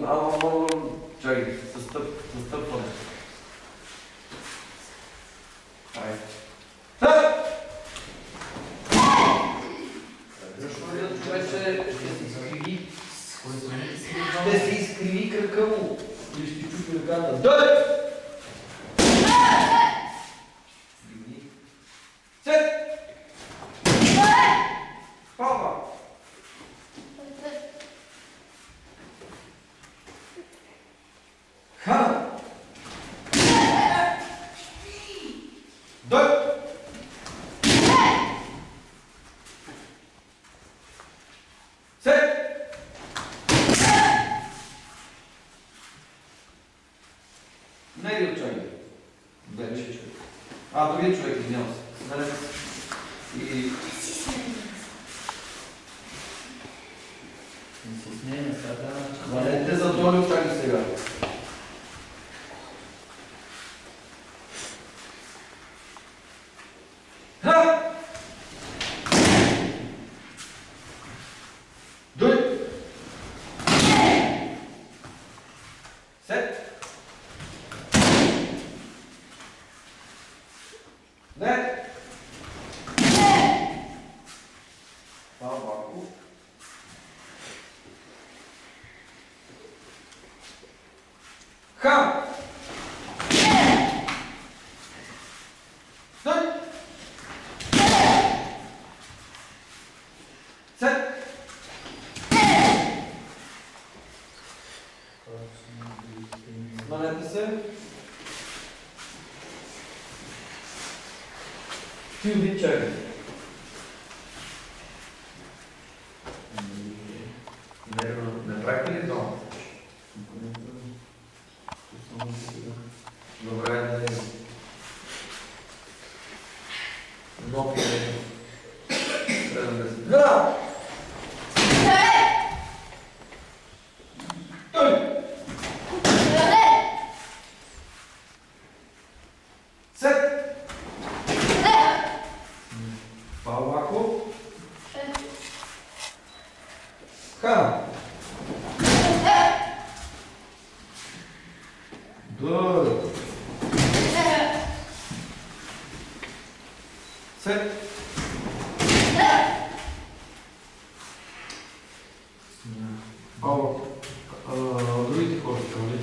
Чакай, състъпване. Айде. Защо не човече ще се изкриви кръка му? Или ще чупи ръката? Дай! Сет! Папа! Ха! Дай! Сет! Не е ли човек? Вече човек. Другият човек, извинявам се. Сменете се. И... Не се смеем сега. Хванете за Тони очакай сега. Дуй! Сет! Не! Малко. Ха! Дуй! Сет! Сменете се. Ти один чакай. Не правите ли това? Добре, не. Много е. Трябва да се... Да! Сет! По-лако. Ха! Добре. Сет! По-лако. Другите хора, нали?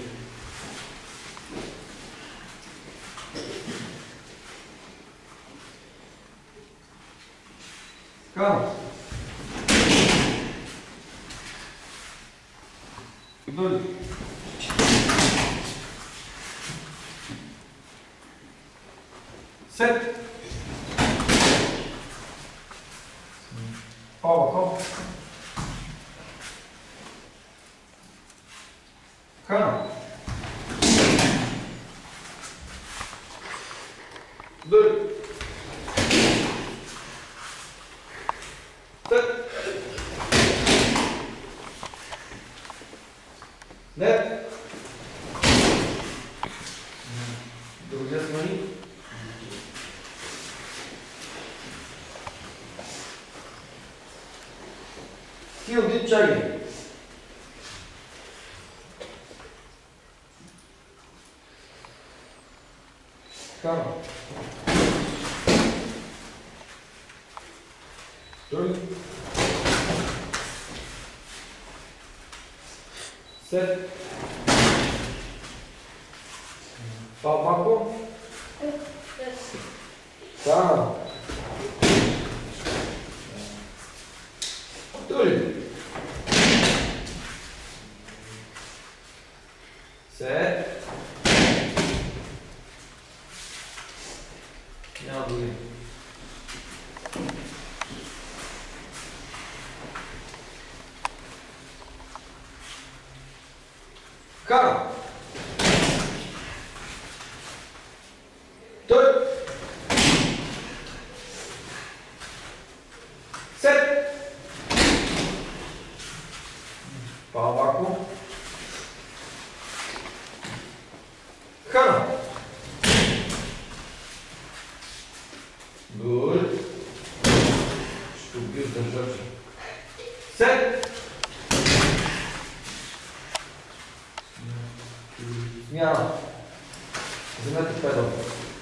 Ха! Дойде. Сет. По-лако. Ха. Дойде. Сет. Не. Другия смени. Ти один чакай. Кара. Други. Сет. По-малко. Да. Други. Сет. Няма други. Кара. Той. Сет. По-малко. Кара. Добре. Ще убия държача. Сет. Змяна. Вземете педал.